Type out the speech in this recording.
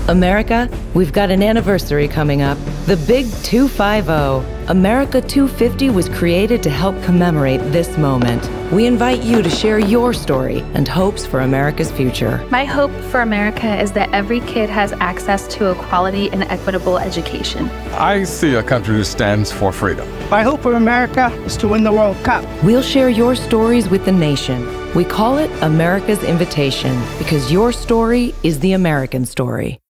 America, we've got an anniversary coming up. The Big 250. America 250 was created to help commemorate this moment. We invite you to share your story and hopes for America's future. My hope for America is that every kid has access to a quality and equitable education. I see a country who stands for freedom. My hope for America is to win the World Cup. We'll share your stories with the nation. We call it America's Invitation because your story is the American story.